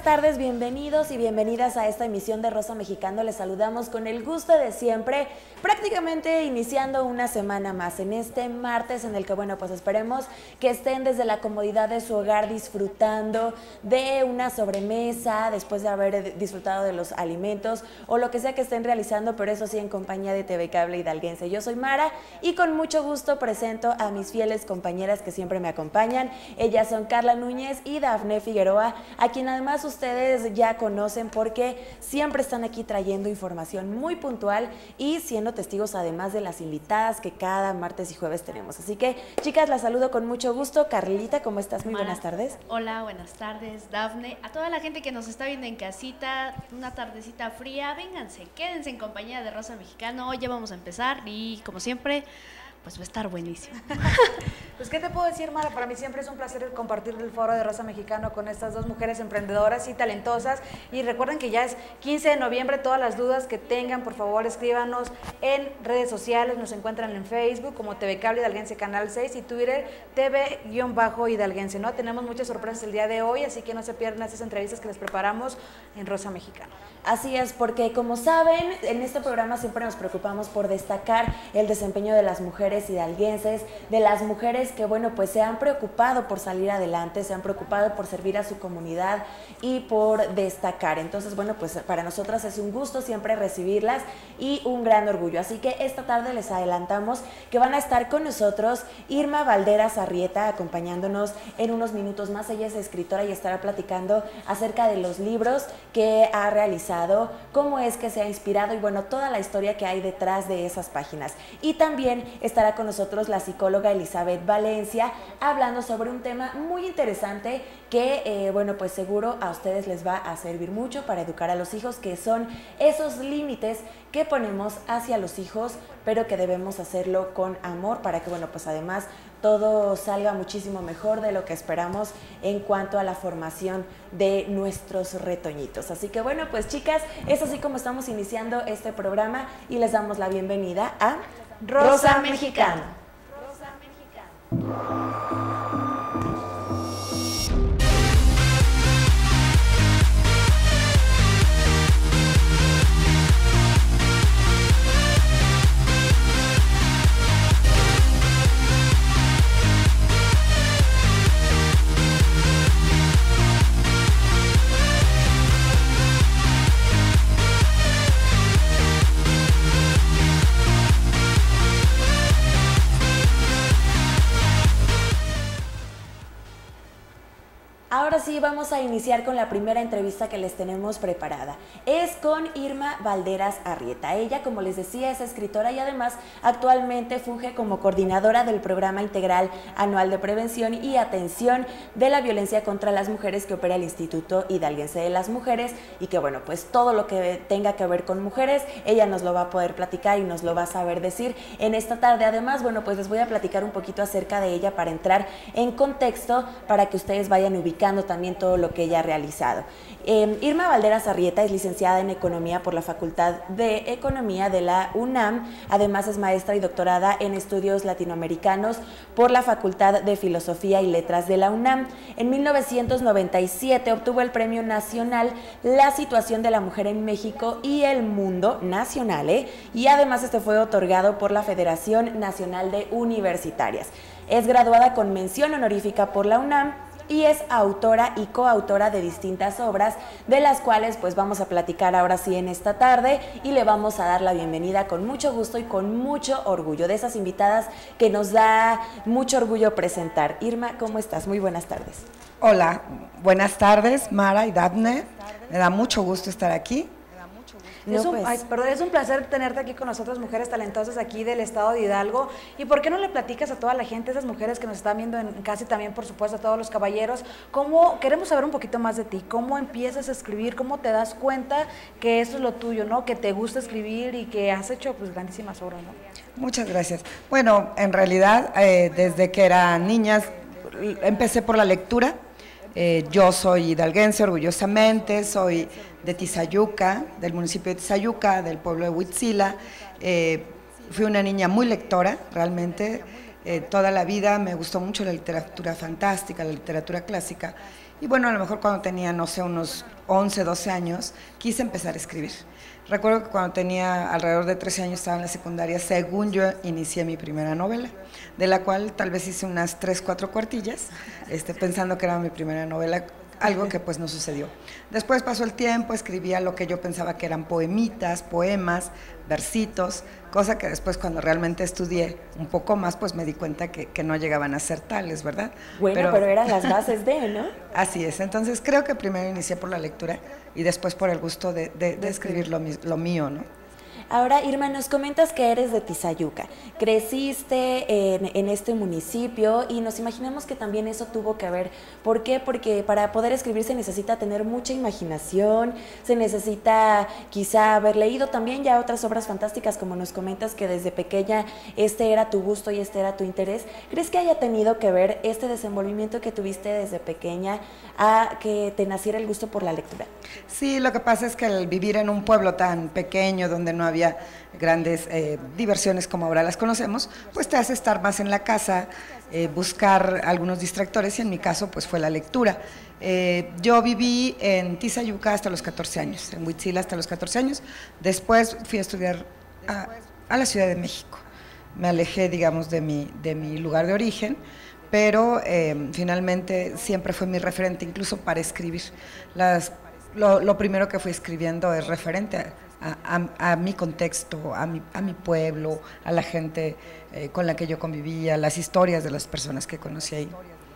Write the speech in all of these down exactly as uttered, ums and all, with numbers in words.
tardes, bienvenidos y bienvenidas a esta emisión de Rosa Mexicano. Les saludamos con el gusto de siempre, prácticamente iniciando una semana más en este martes en el que, bueno, pues esperemos que estén desde la comodidad de su hogar disfrutando de una sobremesa después de haber disfrutado de los alimentos o lo que sea que estén realizando, pero eso sí en compañía de T V Cable Hidalguense. Yo soy Mara y con mucho gusto presento a mis fieles compañeras que siempre me acompañan. Ellas son Carla Núñez y Dafne Figueroa, a quien además ustedes ya conocen porque siempre están aquí trayendo información muy puntual y siendo testigos además de las invitadas que cada martes y jueves tenemos. Así que, chicas, las saludo con mucho gusto. Carlita, ¿cómo estás? Muy Mara, buenas tardes. Hola, buenas tardes, Dafne. A toda la gente que nos está viendo en casita, una tardecita fría, vénganse, quédense en compañía de Rosa Mexicano. Hoy ya vamos a empezar y, como siempre, pues va a estar buenísimo. Pues, ¿qué te puedo decir, Mara? Para mí siempre es un placer compartir el foro de Rosa Mexicano con estas dos mujeres emprendedoras y talentosas. Y recuerden que ya es quince de noviembre, todas las dudas que tengan, por favor, escríbanos en redes sociales. Nos encuentran en Facebook como T V Cable Hidalguense Canal seis y Twitter T V-Hidalguense, ¿no? Tenemos muchas sorpresas el día de hoy, así que no se pierdan estas entrevistas que les preparamos en Rosa Mexicano. Así es, porque como saben, en este programa siempre nos preocupamos por destacar el desempeño de las mujeres hidalguenses, de las mujeres que, bueno, pues se han preocupado por salir adelante, se han preocupado por servir a su comunidad y por destacar. Entonces, bueno, pues para nosotras es un gusto siempre recibirlas y un gran orgullo. Así que esta tarde les adelantamos que van a estar con nosotros Irma Valderas Arrieta, acompañándonos en unos minutos más. Ella es escritora y estará platicando acerca de los libros que ha realizado, cómo es que se ha inspirado y, bueno, toda la historia que hay detrás de esas páginas. Y también estará con nosotros la psicóloga Elizabeth Valencia, hablando sobre un tema muy interesante que, eh, bueno, pues seguro a ustedes les va a servir mucho para educar a los hijos, que son esos límites que ponemos hacia los hijos, pero que debemos hacerlo con amor para que, bueno, pues además todo salga muchísimo mejor de lo que esperamos en cuanto a la formación de nuestros retoñitos. Así que, bueno, pues chicas, es así como estamos iniciando este programa y les damos la bienvenida a Rosa, Rosa Mexicano. Rosa Mexicano. Ahora sí, vamos a iniciar con la primera entrevista que les tenemos preparada. Es con Irma Valderas Arrieta. Ella, como les decía, es escritora y además actualmente funge como coordinadora del Programa Integral Anual de Prevención y Atención de la Violencia contra las Mujeres que opera el Instituto Hidalguense de las Mujeres y que, bueno, pues todo lo que tenga que ver con mujeres, ella nos lo va a poder platicar y nos lo va a saber decir en esta tarde. Además, bueno, pues les voy a platicar un poquito acerca de ella para entrar en contexto, para que ustedes vayan ubicando también todo lo que ella ha realizado. Eh, Irma Valderas Arrieta es licenciada en Economía por la Facultad de Economía de la UNAM, además es maestra y doctorada en Estudios Latinoamericanos por la Facultad de Filosofía y Letras de la UNAM. En mil novecientos noventa y siete obtuvo el Premio Nacional La Situación de la Mujer en México y el Mundo Nacional, ¿eh? y además este fue otorgado por la Federación Nacional de Universitarias. Es graduada con mención honorífica por la UNAM y es autora y coautora de distintas obras, de las cuales pues vamos a platicar ahora sí en esta tarde y le vamos a dar la bienvenida con mucho gusto y con mucho orgullo, de esas invitadas que nos da mucho orgullo presentar. Irma, ¿cómo estás? Muy buenas tardes. Hola, buenas tardes, Mara y Dafne. Me da mucho gusto estar aquí. No, es, un, pues. ay, perdón, es un placer tenerte aquí con nosotras, mujeres talentosas aquí del estado de Hidalgo. ¿Y por qué no le platicas a toda la gente, esas mujeres que nos están viendo en casa y también, por supuesto, a todos los caballeros, cómo queremos saber un poquito más de ti? ¿Cómo empiezas a escribir? ¿Cómo te das cuenta que eso es lo tuyo, ¿no? Que te gusta escribir y que has hecho pues grandísimas obras, ¿no? Muchas gracias. Bueno, en realidad, eh, desde que eran niñas, empecé por la lectura. Eh, yo soy hidalguense, orgullosamente, soy de Tizayuca, del municipio de Tizayuca, del pueblo de Huitzila. Eh, fui una niña muy lectora, realmente. Eh, toda la vida me gustó mucho la literatura fantástica, la literatura clásica. y bueno, a lo mejor cuando tenía, no sé, unos once, doce años, quise empezar a escribir. Recuerdo que cuando tenía alrededor de trece años, estaba en la secundaria, según yo inicié mi primera novela, de la cual tal vez hice unas tres, cuatro cuartillas, este, pensando que era mi primera novela, algo que pues no sucedió. Después pasó el tiempo, escribía lo que yo pensaba que eran poemitas, poemas, versitos, cosa que después cuando realmente estudié un poco más, pues me di cuenta que, que no llegaban a ser tales, ¿verdad? Bueno, pero, pero eran las bases de, ¿no? Así es, entonces creo que primero inicié por la lectura y después por el gusto de, de, de escribir lo, lo mío, ¿no? Ahora, Irma, nos comentas que eres de Tizayuca, creciste en, en este municipio y nos imaginamos que también eso tuvo que ver. ¿Por qué? Porque para poder escribir se necesita tener mucha imaginación, se necesita quizá haber leído también ya otras obras fantásticas, como nos comentas que desde pequeña este era tu gusto y este era tu interés. ¿Crees que haya tenido que ver este desenvolvimiento que tuviste desde pequeña a que te naciera el gusto por la lectura? Sí, lo que pasa es que al vivir en un pueblo tan pequeño donde no había grandes eh, diversiones como ahora las conocemos, pues te hace estar más en la casa, eh, buscar algunos distractores y en mi caso pues fue la lectura. Eh, yo viví en Tizayuca hasta los catorce años, en Huitzila hasta los catorce años, después fui a estudiar a, a la Ciudad de México, me alejé digamos de mi, de mi lugar de origen, pero eh, finalmente siempre fue mi referente incluso para escribir. Las, lo, lo primero que fui escribiendo es referente a A, a, a mi contexto, a mi, a mi pueblo, a la gente eh, con la que yo convivía, las historias de las personas que conocí ahí.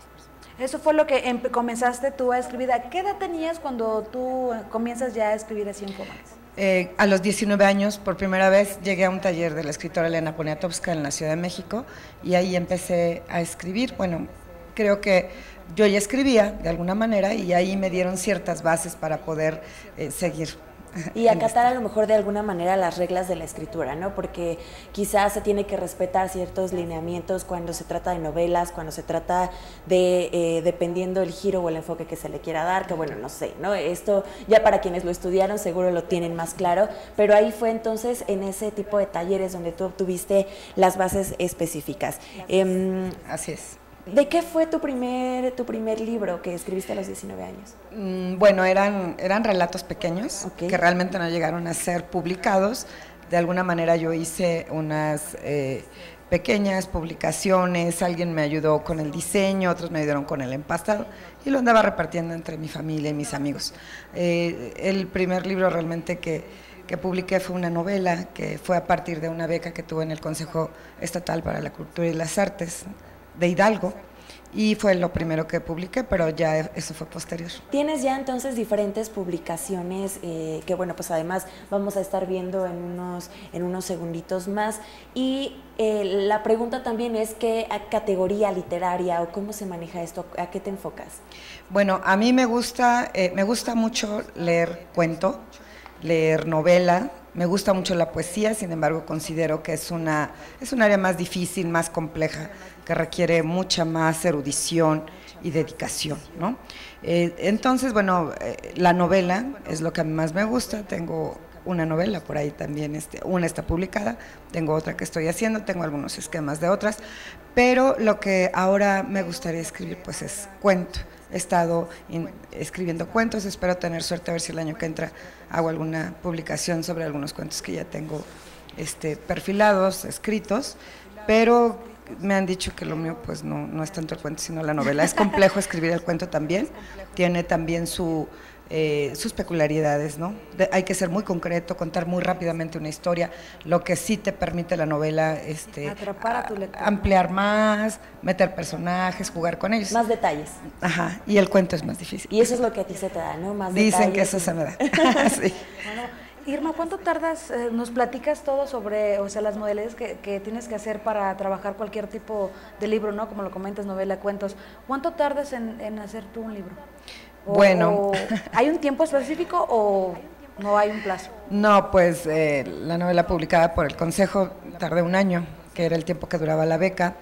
Eso fue lo que comenzaste tú a escribir. ¿A qué edad tenías cuando tú comienzas ya a escribir así en Comax? Eh, a los diecinueve años, por primera vez, llegué a un taller de la escritora Elena Poniatowska en la Ciudad de México y ahí empecé a escribir. Bueno, creo que yo ya escribía de alguna manera y ahí me dieron ciertas bases para poder eh, seguir. Y acatar a lo mejor de alguna manera las reglas de la escritura, ¿no? Porque quizás se tiene que respetar ciertos lineamientos cuando se trata de novelas, cuando se trata de, eh, dependiendo el giro o el enfoque que se le quiera dar, que bueno, no sé, ¿no? Esto ya para quienes lo estudiaron seguro lo tienen más claro, pero ahí fue entonces en ese tipo de talleres donde tú obtuviste las bases específicas. Eh, Así es. ¿De qué fue tu primer, tu primer libro que escribiste a los diecinueve años? Mm, bueno, eran, eran relatos pequeños okay. que realmente no llegaron a ser publicados. De alguna manera yo hice unas eh, pequeñas publicaciones, alguien me ayudó con el diseño, otros me ayudaron con el empastado y lo andaba repartiendo entre mi familia y mis amigos. Eh, el primer libro realmente que, que publiqué fue una novela que fue a partir de una beca que tuve en el Consejo Estatal para la Cultura y las Artes de Hidalgo y fue lo primero que publiqué, pero ya eso fue posterior. Tienes ya entonces diferentes publicaciones eh, que bueno, pues además vamos a estar viendo en unos, en unos segunditos más y eh, la pregunta también es ¿qué categoría literaria o cómo se maneja esto? ¿A qué te enfocas? Bueno, a mí me gusta, eh, me gusta mucho leer cuento, leer novela. Me gusta mucho la poesía, sin embargo considero que es una es un área más difícil, más compleja, que requiere mucha más erudición y dedicación, ¿no? Eh, entonces, bueno, eh, la novela es lo que a mí más me gusta, tengo una novela por ahí también, este, una está publicada, tengo otra que estoy haciendo, tengo algunos esquemas de otras, pero lo que ahora me gustaría escribir pues es cuento. He estado in, escribiendo cuentos, espero tener suerte a ver si el año que entra hago alguna publicación sobre algunos cuentos que ya tengo este, perfilados, escritos, pero me han dicho que lo mío pues no, no es tanto el cuento sino la novela. Es complejo escribir el cuento también, tiene también su, eh, sus peculiaridades, ¿no? De, hay que ser muy concreto, contar muy rápidamente una historia, lo que sí te permite la novela este, atrapar a tu lector, ampliar más, meter personajes, jugar con ellos. Más detalles. Ajá, y el cuento es más difícil. Y eso es lo que a ti se te da, ¿no? Más Dicen detalles. que eso se me da. Sí. Bueno, Irma, ¿cuánto tardas? Eh, nos platicas todo sobre, o sea, las modalidades que, que tienes que hacer para trabajar cualquier tipo de libro, ¿no? Como lo comentas, novela, cuentos. ¿Cuánto tardas en, en hacer tú un libro? O, bueno. O, ¿hay un tiempo específico o no hay un plazo? No, pues eh, la novela publicada por el Consejo tardé un año, que era el tiempo que duraba la beca.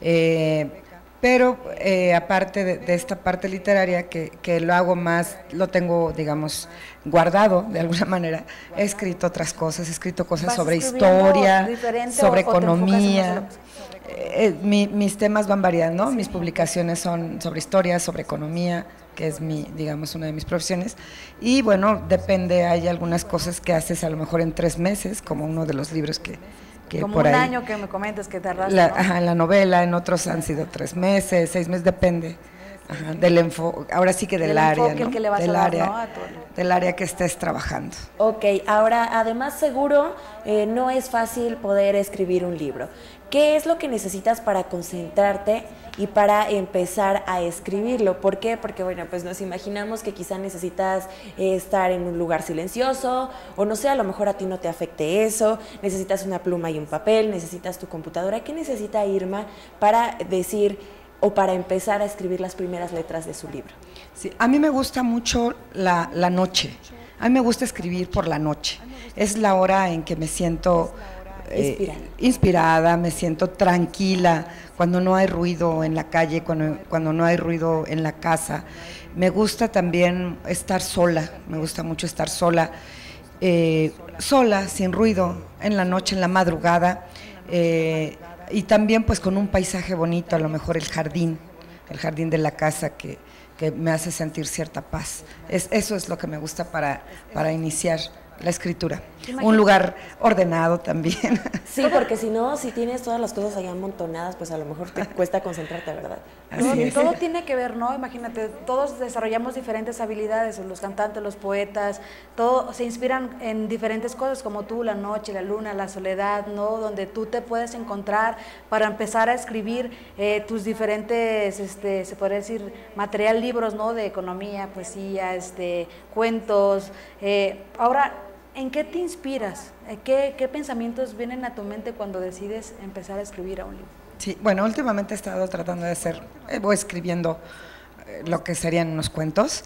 Eh, Pero eh, aparte de, de esta parte literaria, que, que lo hago más, lo tengo, digamos, guardado de alguna manera, he escrito otras cosas, he escrito cosas sobre historia, sobre o, economía. Eh, mi, mis temas van variando, mis publicaciones son sobre historia, sobre economía, que es mi, digamos, una de mis profesiones. Y bueno, depende, hay algunas cosas que haces a lo mejor en tres meses, como uno de los libros que, que como por un ahí, año que me comentas que tardaste, la, ¿no? ajá, la novela, en otros han sido tres meses, seis meses, depende. Ajá, del enfo ahora sí que del, del área, enfoque ¿no? que le vas del a dar, área, ¿no? a tu... del área que estés trabajando. Ok, ahora además seguro eh, no es fácil poder escribir un libro. ¿Qué es lo que necesitas para concentrarte y para empezar a escribirlo? ¿Por qué? Porque bueno, pues nos imaginamos que quizá necesitas eh, estar en un lugar silencioso, o no sé, a lo mejor a ti no te afecte eso, necesitas una pluma y un papel, necesitas tu computadora. ¿Qué necesita Irma para decir o para empezar a escribir las primeras letras de su libro? Sí, a mí me gusta mucho la, la noche, a mí me gusta escribir por la noche, es la hora en que me siento eh, inspirada. inspirada, me siento tranquila, cuando no hay ruido en la calle, cuando, cuando no hay ruido en la casa. Me gusta también estar sola, me gusta mucho estar sola, eh, sola, sin ruido, en la noche, en la madrugada, eh, y también pues con un paisaje bonito, a lo mejor el jardín, el jardín de la casa que, que me hace sentir cierta paz. Es, eso es lo que me gusta para, para iniciar la escritura. Un lugar ordenado también. Sí, porque si no, si tienes todas las cosas allá amontonadas, pues a lo mejor te cuesta concentrarte, ¿verdad? Todo, Así es. todo tiene que ver, ¿no? Imagínate, todos desarrollamos diferentes habilidades, los cantantes, los poetas, todos se inspiran en diferentes cosas, como tú, la noche, la luna, la soledad, ¿no? Donde tú te puedes encontrar para empezar a escribir eh, tus diferentes, este, se podría decir, material, libros, ¿no? De economía, poesía, este, cuentos. Eh, ahora, ¿en qué te inspiras? ¿Qué, ¿Qué pensamientos vienen a tu mente cuando decides empezar a escribir a un libro? Sí, bueno, últimamente he estado tratando de hacer, eh, voy escribiendo eh, lo que serían unos cuentos.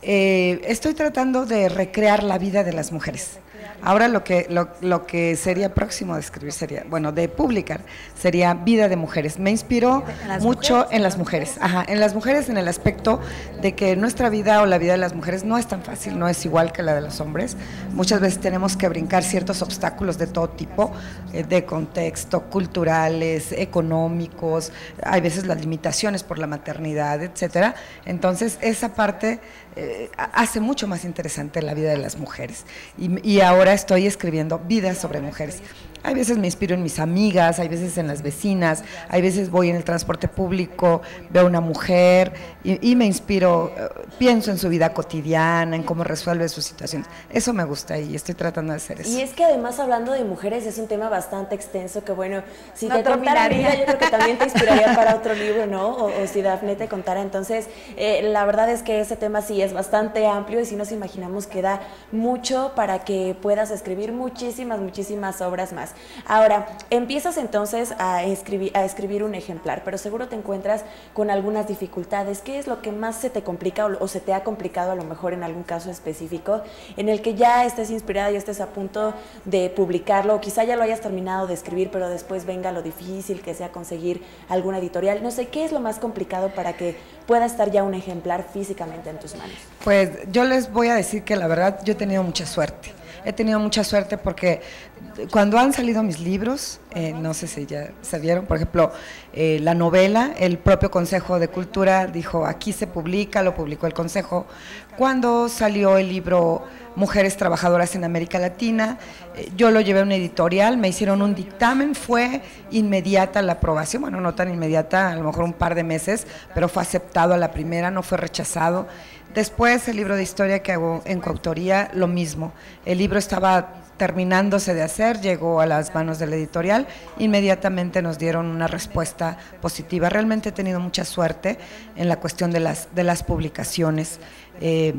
Eh, estoy tratando de recrear la vida de las mujeres. Ahora lo que, lo, lo que sería próximo de escribir sería, bueno, de publicar, sería vida de mujeres. Me inspiró mucho mujeres? en las mujeres, ajá, en las mujeres en el aspecto de que nuestra vida o la vida de las mujeres no es tan fácil, no es igual que la de los hombres. Muchas veces tenemos que brincar ciertos obstáculos de todo tipo, eh, de contexto, culturales, económicos, hay veces las limitaciones por la maternidad, etcétera. Entonces, esa parte eh, hace mucho más interesante la vida de las mujeres. Y, y ahora estoy escribiendo vidas sobre mujeres. Hay veces me inspiro en mis amigas, hay veces en las vecinas, hay veces voy en el transporte público, veo a una mujer y, y me inspiro, pienso en su vida cotidiana, en cómo resuelve sus situaciones. Eso me gusta y estoy tratando de hacer eso. Y es que además hablando de mujeres es un tema bastante extenso que bueno, si no te contara terminaría. yo creo que también te inspiraría para otro libro, ¿no? O, o si Dafne te contara. Entonces, eh, la verdad es que ese tema sí es bastante amplio y si nos imaginamos que da mucho para que puedas escribir muchísimas, muchísimas obras más. Ahora, empiezas entonces a escribir, a escribir un ejemplar, pero seguro te encuentras con algunas dificultades. ¿Qué es lo que más se te complica o, o se te ha complicado a lo mejor en algún caso específico en el que ya estés inspirada y estés a punto de publicarlo, o quizá ya lo hayas terminado de escribir, pero después venga lo difícil que sea conseguir alguna editorial? No sé, ¿qué es lo más complicado para que pueda estar ya un ejemplar físicamente en tus manos? Pues yo les voy a decir que la verdad yo he tenido mucha suerte. He tenido mucha suerte porque cuando han salido mis libros, eh, no sé si ya se vieron, por ejemplo, eh, la novela, el propio Consejo de Cultura dijo, aquí se publica, lo publicó el Consejo. Cuando salió el libro Mujeres Trabajadoras en América Latina, eh, yo lo llevé a una editorial, me hicieron un dictamen, fue inmediata la aprobación, bueno, no tan inmediata, a lo mejor un par de meses, pero fue aceptado a la primera, no fue rechazado. Después el libro de historia que hago en coautoría, lo mismo. El libro estaba terminándose de hacer, llegó a las manos de la editorial, inmediatamente nos dieron una respuesta positiva. Realmente he tenido mucha suerte en la cuestión de las, de las publicaciones. Eh,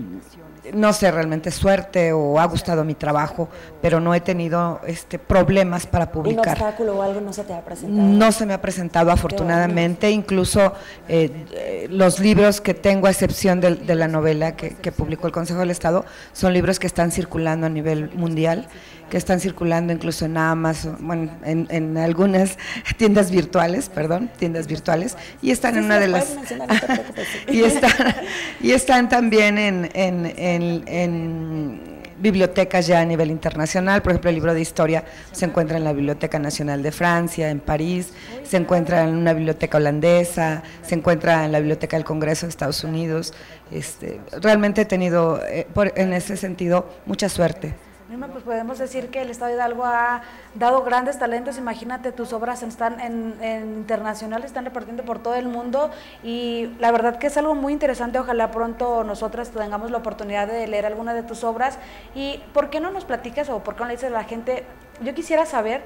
no sé, realmente suerte o ha gustado mi trabajo, pero no he tenido este, problemas para publicar. ¿Un obstáculo o algo no se te ha presentado? No se me ha presentado afortunadamente, incluso eh, eh, los libros que tengo, a excepción de, de la novela que, que publicó el Consejo del Estado, son libros que están circulando a nivel mundial, que están circulando incluso en Amazon, bueno, en, en algunas tiendas virtuales, perdón, tiendas virtuales, y están Sí, en sí, una de puedes las... mencionar, no te preocupes. y, están, y están también en, en, en, en bibliotecas ya a nivel internacional. Por ejemplo, el libro de historia se encuentra en la Biblioteca Nacional de Francia, en París, se encuentra en una biblioteca holandesa, se encuentra en la Biblioteca del Congreso de Estados Unidos. Este, realmente he tenido, eh, por, en ese sentido, mucha suerte. Irma, pues podemos decir que el Estado de Hidalgo ha dado grandes talentos. Imagínate, tus obras están en, en internacional, están repartiendo por todo el mundo, y la verdad que es algo muy interesante. Ojalá pronto nosotras tengamos la oportunidad de leer alguna de tus obras. Y ¿por qué no nos platicas o por qué no le dices a la gente? Yo quisiera saber,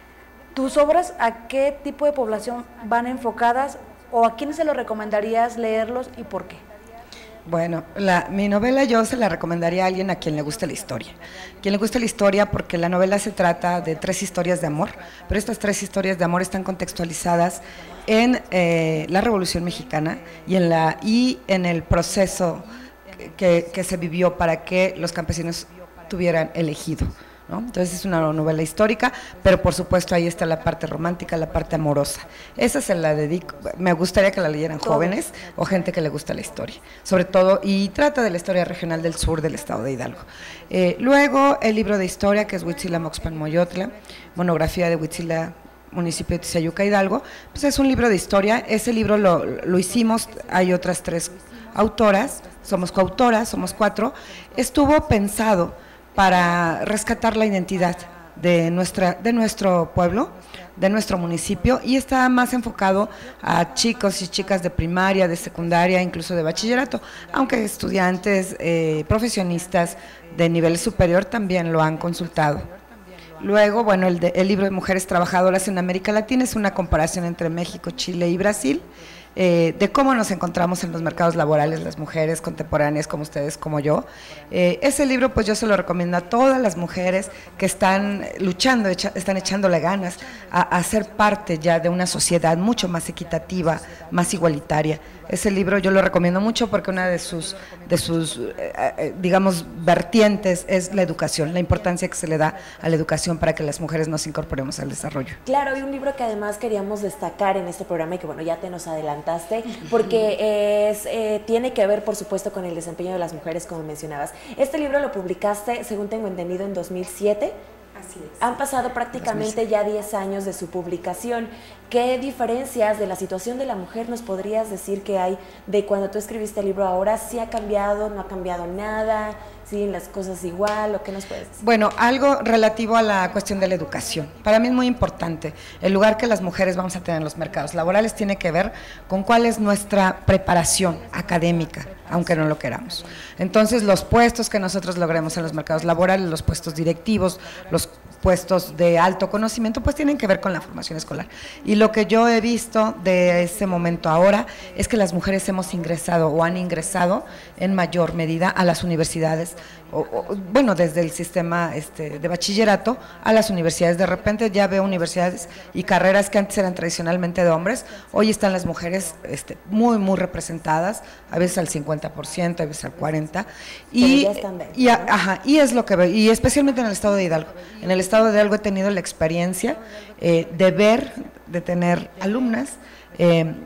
tus obras, ¿a qué tipo de población van enfocadas, o a quiénes se lo recomendarías leerlos y por qué? Bueno, la, mi novela yo se la recomendaría a alguien a quien le guste la historia. Quien le guste la historia, porque la novela se trata de tres historias de amor, pero estas tres historias de amor están contextualizadas en eh, la Revolución Mexicana y en, la, y en el proceso que, que se vivió para que los campesinos tuvieran el ejido, ¿no? Entonces es una novela histórica, pero por supuesto ahí está la parte romántica, la parte amorosa. Esa se la dedico, me gustaría que la leyeran jóvenes o gente que le gusta la historia, sobre todo, y trata de la historia regional del sur del estado de Hidalgo. Eh, luego el libro de historia, que es Huitzila Moxpan Moyotla, monografía de Huitzila, municipio de Tizayuca, Hidalgo, pues es un libro de historia. Ese libro lo, lo hicimos, hay otras tres autoras, somos coautoras, somos cuatro. Estuvo pensado para rescatar la identidad de, nuestra, de nuestro pueblo, de nuestro municipio, y está más enfocado a chicos y chicas de primaria, de secundaria, incluso de bachillerato, aunque estudiantes, eh, profesionistas de nivel superior también lo han consultado. Luego, bueno, el, de, el libro de Mujeres Trabajadoras en América Latina es una comparación entre México, Chile y Brasil, Eh, de cómo nos encontramos en los mercados laborales las mujeres contemporáneas como ustedes, como yo. Eh, ese libro pues yo se lo recomiendo a todas las mujeres que están luchando, echa, están echándole ganas a, a ser parte ya de una sociedad mucho más equitativa, más igualitaria. Ese libro yo lo recomiendo mucho porque una de sus, de sus eh, eh, digamos, vertientes es la educación, la importancia que se le da a la educación para que las mujeres nos incorporemos al desarrollo. Claro, y un libro que además queríamos destacar en este programa y que bueno, ya te nos adelantaste, porque es, eh, tiene que ver por supuesto con el desempeño de las mujeres, como mencionabas. Este libro lo publicaste, según tengo entendido, en dos mil siete. Así es. Han pasado prácticamente ya diez años de su publicación. ¿Qué diferencias de la situación de la mujer nos podrías decir que hay de cuando tú escribiste el libro ahora? ¿Sí ha cambiado, no ha cambiado nada? ¿Sí las cosas igual? ¿O qué nos puedes decir? Bueno, algo relativo a la cuestión de la educación. Para mí es muy importante. El lugar que las mujeres vamos a tener en los mercados laborales tiene que ver con cuál es nuestra preparación académica, aunque no lo queramos. Entonces, los puestos que nosotros logremos en los mercados laborales, los puestos directivos, los puestos de alto conocimiento, pues tienen que ver con la formación escolar. Y lo que yo he visto de ese momento ahora es que las mujeres hemos ingresado o han ingresado en mayor medida a las universidades, o, o, bueno, desde el sistema este, de bachillerato a las universidades. De repente ya veo universidades y carreras que antes eran tradicionalmente de hombres, hoy están las mujeres este, muy, muy representadas, a veces al cincuenta por ciento, a veces al cuarenta por ciento. Y, y, ajá, y es lo que veo, y especialmente en el estado de Hidalgo. En el estado de Hidalgo he tenido la experiencia eh, de ver, de tener alumnas eh,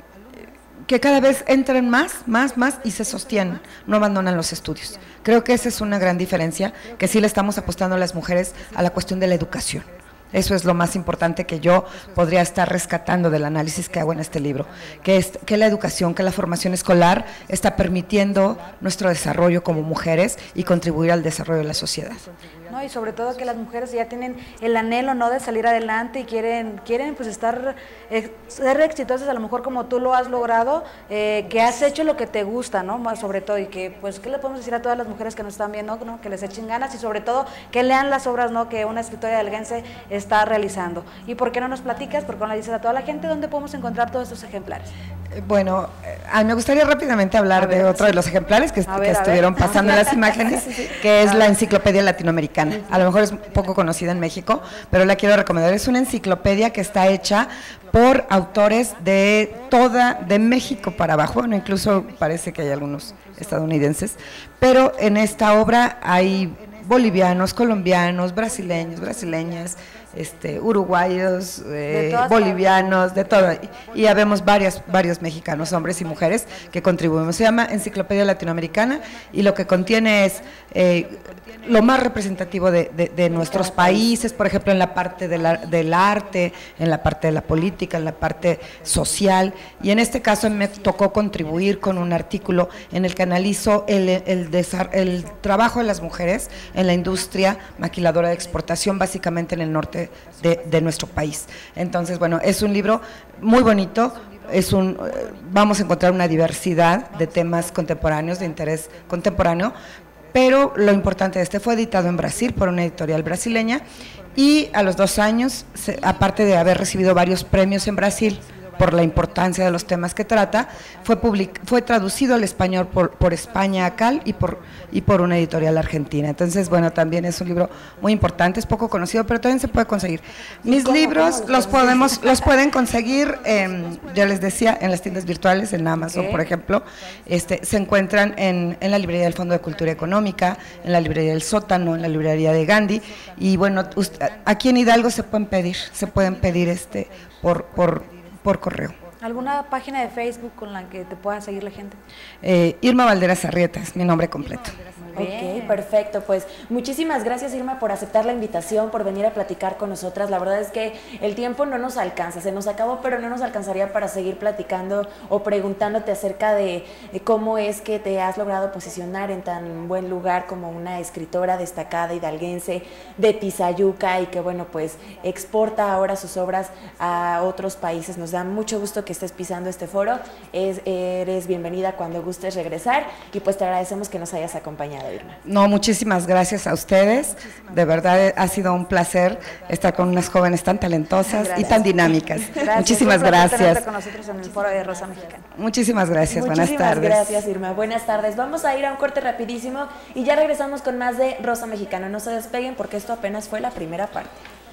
que cada vez entran más, más, más y se sostienen, no abandonan los estudios. Creo que esa es una gran diferencia, que sí le estamos apostando a las mujeres a la cuestión de la educación. Eso es lo más importante que yo podría estar rescatando del análisis que hago en este libro, que es que la educación, que la formación escolar está permitiendo nuestro desarrollo como mujeres y contribuir al desarrollo de la sociedad. No, y sobre todo que las mujeres ya tienen el anhelo, ¿no?, de salir adelante y quieren quieren pues estar eh, ser exitosas, a lo mejor como tú lo has logrado, eh, que has hecho lo que te gusta, ¿no?, más sobre todo, y que pues qué le podemos decir a todas las mujeres que nos están viendo, ¿no?, que les echen ganas y sobre todo que lean las obras, ¿no?, que una escritora hidalguense está realizando. ¿Y por qué no nos platicas, por qué no le dices a toda la gente dónde podemos encontrar todos estos ejemplares? Bueno, eh, me gustaría rápidamente hablar ver, de otro sí. de los ejemplares que, ver, que estuvieron ver. pasando en las imágenes, sí, sí. que es la Enciclopedia Latinoamericana. A lo mejor es poco conocida en México, pero la quiero recomendar. Es una enciclopedia que está hecha por autores de toda, de México para abajo, bueno, incluso parece que hay algunos estadounidenses, pero en esta obra hay bolivianos, colombianos, brasileños, brasileñas, este, uruguayos, eh, de bolivianos, de todo. Y ya vemos varios, varios mexicanos, hombres y mujeres, que contribuimos. Se llama Enciclopedia Latinoamericana y lo que contiene es eh, lo más representativo de, de, de nuestros países, por ejemplo, en la parte de la, del arte, en la parte de la política, en la parte social. Y en este caso me tocó contribuir con un artículo en el que analizo el, el, el trabajo de las mujeres en la industria maquiladora de exportación, básicamente en el norte de, de nuestro país. Entonces, bueno, es un libro muy bonito. Es un, vamos a encontrar una diversidad de temas contemporáneos, de interés contemporáneo, pero lo importante de este fue editado en Brasil por una editorial brasileña y a los dos años, se, aparte de haber recibido varios premios en Brasil por la importancia de los temas que trata, fue, public, fue traducido al español por, por España Acal y por, y por una editorial argentina. Entonces, bueno, también es un libro muy importante, es poco conocido, pero también se puede conseguir. Mis ¿Cómo, libros cómo los podemos, los pueden conseguir, eh, ya les decía, en las tiendas virtuales, en Amazon, okay, por ejemplo, este, se encuentran en, en la librería del Fondo de Cultura Económica, en la librería del Sótano, en la librería de Gandhi, y bueno, usted, aquí en Hidalgo se pueden pedir, se pueden pedir este por, por por correo. ¿Alguna página de Facebook con la que te pueda seguir la gente? Eh, Irma Valderas Arrieta es mi nombre completo. Ok, perfecto, pues muchísimas gracias, Irma, por aceptar la invitación, por venir a platicar con nosotras. La verdad es que el tiempo no nos alcanza, se nos acabó, pero no nos alcanzaría para seguir platicando o preguntándote acerca de, de cómo es que te has logrado posicionar en tan buen lugar como una escritora destacada hidalguense de Tizayuca y que, bueno, pues exporta ahora sus obras a otros países. Nos da mucho gusto que estés pisando este foro, es, eres bienvenida cuando gustes regresar y pues te agradecemos que nos hayas acompañado. No, muchísimas gracias a ustedes, de verdad ha sido un placer estar con unas jóvenes tan talentosas gracias. y tan dinámicas. Gracias. Muchísimas gracias. Con nosotros en el foro de Rosa Mexicana. Muchísimas gracias, Muchísimas buenas tardes. Gracias, Irma, buenas tardes. Vamos a ir a un corte rapidísimo y ya regresamos con más de Rosa Mexicana. No se despeguen porque esto apenas fue la primera parte.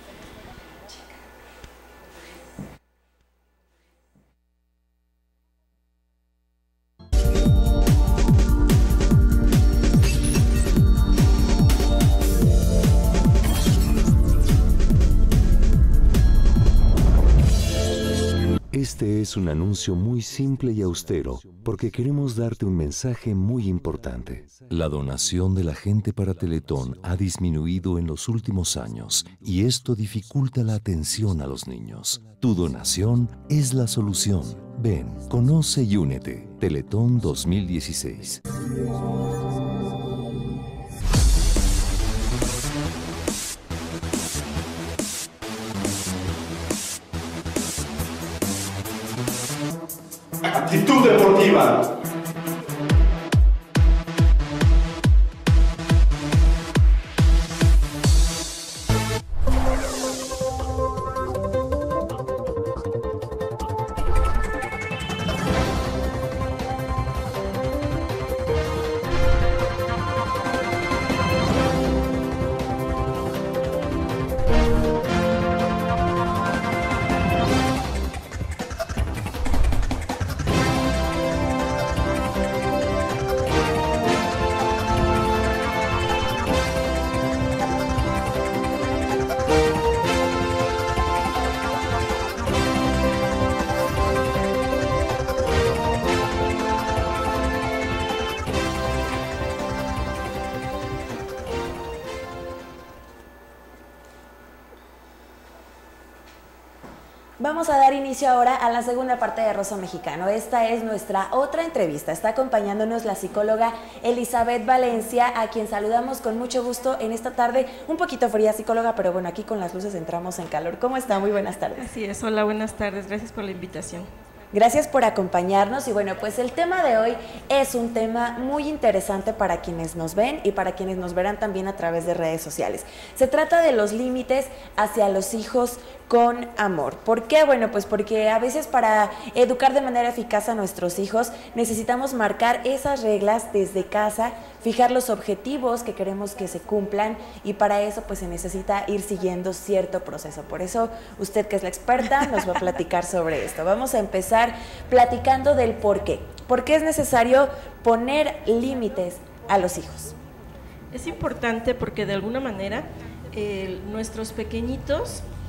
Este es un anuncio muy simple y austero, porque queremos darte un mensaje muy importante. La donación de la gente para Teletón ha disminuido en los últimos años y esto dificulta la atención a los niños. Tu donación es la solución. Ven, conoce y únete. Teletón dos mil dieciséis. Actitud deportiva. Vamos a dar inicio ahora a la segunda parte de Rosa Mexicano. Esta es nuestra otra entrevista. Está acompañándonos la psicóloga Elizabeth Valencia, a quien saludamos con mucho gusto en esta tarde, un poquito fría, psicóloga, pero bueno, aquí con las luces entramos en calor. ¿Cómo está? Muy buenas tardes. Así es, hola, buenas tardes, gracias por la invitación. Gracias por acompañarnos y bueno, pues el tema de hoy es un tema muy interesante para quienes nos ven y para quienes nos verán también a través de redes sociales. Se trata de los límites hacia los hijos con amor. ¿Por qué? Bueno, pues porque a veces para educar de manera eficaz a nuestros hijos necesitamos marcar esas reglas desde casa, fijar los objetivos que queremos que se cumplan y para eso pues se necesita ir siguiendo cierto proceso. Por eso usted, que es la experta, nos va a platicar sobre esto. Vamos a empezar platicando del por qué. ¿Por qué es necesario poner límites a los hijos? Es importante porque de alguna manera eh, nuestros pequeñitos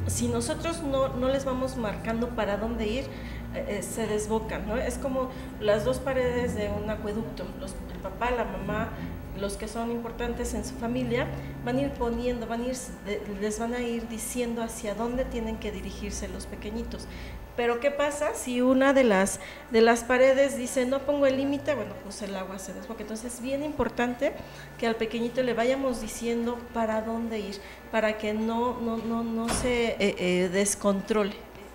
si nosotros no, no les vamos marcando para dónde ir, eh, se desbocan, ¿no? Es como las dos paredes de un acueducto, los, el papá, la mamá, los que son importantes en su familia, van a ir poniendo, van a ir, les van a ir diciendo hacia dónde tienen que dirigirse los pequeñitos. Pero ¿qué pasa si una de las, de las paredes dice no pongo el límite? Bueno, pues el agua se desboca. Entonces es bien importante que al pequeñito le vayamos diciendo para dónde ir, para que no, no, no, no se eh, eh, descontrole.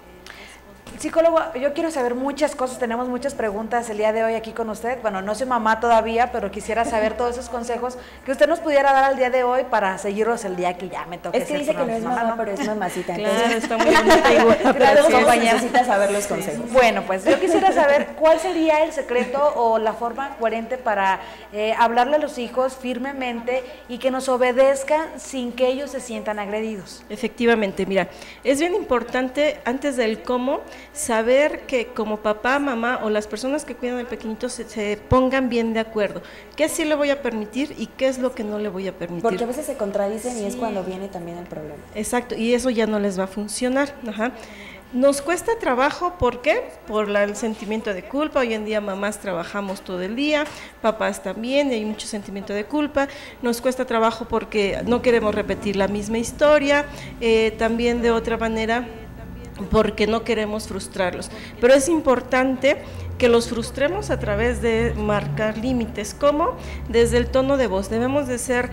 Psicólogo, yo quiero saber muchas cosas, tenemos muchas preguntas el día de hoy aquí con usted. Bueno, no soy mamá todavía, pero quisiera saber todos esos consejos que usted nos pudiera dar al día de hoy para seguirlos el día que ya me toque. Es que dice que no es mamá, ¿no? pero es mamacita. Claro, Entonces, está muy bonita y guapa. claro, Gracias. necesita saber los consejos. Bueno, pues yo quisiera saber cuál sería el secreto o la forma coherente para eh, hablarle a los hijos firmemente y que nos obedezcan sin que ellos se sientan agredidos. Efectivamente, mira, es bien importante antes del cómo saber que como papá, mamá o las personas que cuidan al pequeñito se, se pongan bien de acuerdo. ¿Qué sí le voy a permitir y qué es lo que no le voy a permitir? Porque a veces se contradicen Sí. y es cuando viene también el problema. Exacto, y eso ya no les va a funcionar. Ajá. Nos cuesta trabajo, ¿por qué? Por la, el sentimiento de culpa. Hoy en día mamás trabajamos todo el día, papás también, y hay mucho sentimiento de culpa. Nos cuesta trabajo porque no queremos repetir la misma historia, eh, también de otra manera porque no queremos frustrarlos. Pero es importante que los frustremos a través de marcar límites, como desde el tono de voz. Debemos de ser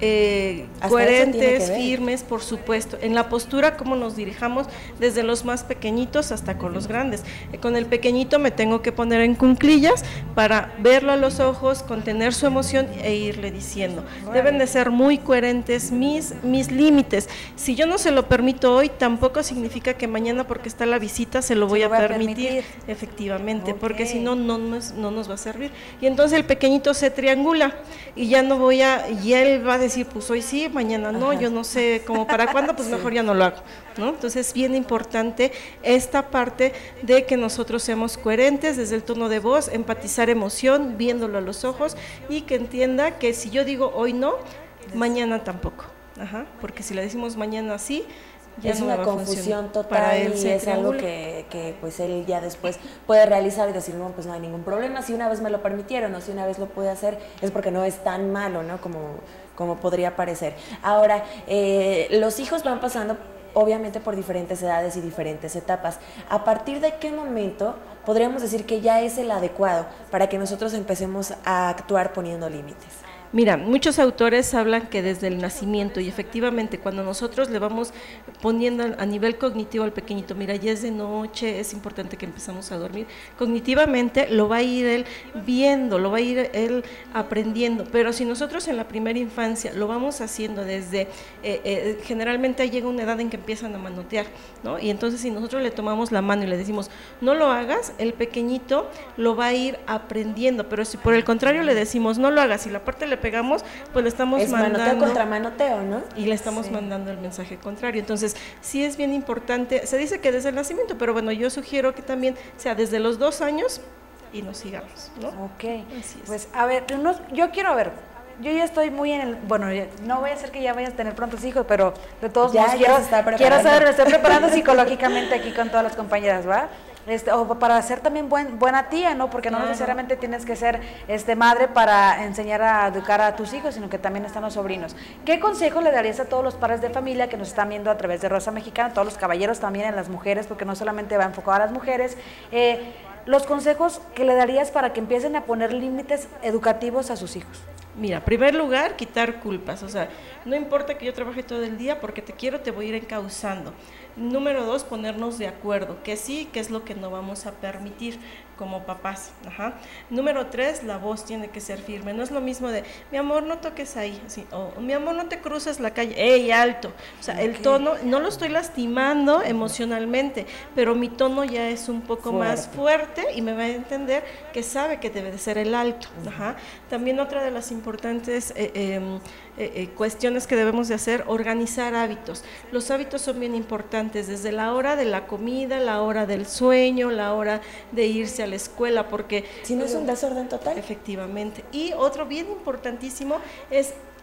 eh, coherentes, firmes, por supuesto. En la postura, cómo nos dirijamos desde los más pequeñitos hasta con los grandes. Eh, con el pequeñito me tengo que poner en cuclillas para verlo a los ojos, contener su emoción e irle diciendo. Deben de ser muy coherentes mis, mis límites. Si yo no se lo permito hoy, tampoco significa que mañana, porque está la visita, se lo voy, se a, lo voy permitir. a permitir. Efectivamente, Okay. porque si no, no nos, no nos va a servir. Y entonces el pequeñito se triangula y ya no voy a, y él va a decir, pues hoy sí, mañana no, Ajá. yo no sé cómo para cuándo, pues sí. mejor ya no lo hago, ¿no? Entonces es bien importante esta parte de que nosotros seamos coherentes desde el tono de voz, empatizar emoción, viéndolo a los ojos y que entienda que si yo digo hoy no, mañana tampoco. Ajá, porque si le decimos mañana sí, ya es no una va confusión total para él y es algo que, que pues él ya después puede realizar y decir, no, pues no hay ningún problema, si una vez me lo permitieron o si una vez lo pude hacer es porque no es tan malo, ¿no? Como, como podría parecer. Ahora, eh, los hijos van pasando obviamente por diferentes edades y diferentes etapas. ¿A partir de qué momento podríamos decir que ya es el adecuado para que nosotros empecemos a actuar poniendo límites? Mira, muchos autores hablan que desde el nacimiento, y efectivamente cuando nosotros le vamos poniendo a nivel cognitivo al pequeñito, mira, ya es de noche, es importante que empezamos a dormir, cognitivamente lo va a ir él viendo, lo va a ir él aprendiendo, pero si nosotros en la primera infancia lo vamos haciendo desde, eh, eh, generalmente llega una edad en que empiezan a manotear, ¿no? Y entonces si nosotros le tomamos la mano y le decimos, no lo hagas, el pequeñito lo va a ir aprendiendo, pero si por el contrario le decimos, no lo hagas, y la parte le pegamos, pues le estamos es mandando manoteo contra manoteo, ¿no? Y le estamos sí. mandando el mensaje contrario. Entonces, sí es bien importante, se dice que desde el nacimiento, pero bueno, yo sugiero que también sea desde los dos años y nos sigamos, ¿no? Ok, pues a ver, unos, yo quiero ver, yo ya estoy muy en el, bueno, no voy a hacer que ya vayas a tener prontos hijos, pero de todos ya, modos ya quiero, quiero saber, me estoy preparando psicológicamente aquí con todas las compañeras, ¿va? Este, o para ser también buen, buena tía, ¿no? Porque no claro. necesariamente tienes que ser este, madre para enseñar a educar a tus hijos, sino que también están los sobrinos. ¿Qué consejo le darías a todos los padres de familia que nos están viendo a través de Rosa Mexicana, a todos los caballeros también, a las mujeres, porque no solamente va enfocado a las mujeres, eh, los consejos que le darías para que empiecen a poner límites educativos a sus hijos? Mira, en primer lugar, quitar culpas, o sea, no importa que yo trabaje todo el día, porque te quiero, te voy a ir encauzando. Número dos, ponernos de acuerdo, que sí, que es lo que no vamos a permitir como papás. Ajá. Número tres, la voz tiene que ser firme, no es lo mismo de, mi amor, no toques ahí, así, o mi amor, no te cruces la calle, ¡ey, alto! O sea, okay. el tono, no lo estoy lastimando emocionalmente, pero mi tono ya es un poco fuerte. más fuerte y me va a entender que sabe que debe de ser el alto. Ajá. También otra de las importantes eh, eh, eh, eh, cuestiones que debemos de hacer, organizar hábitos. Los hábitos son bien importantes, desde la hora de la comida, la hora del sueño, la hora de irse a la escuela, porque si no es un desorden total. Efectivamente. Y otro bien importantísimo es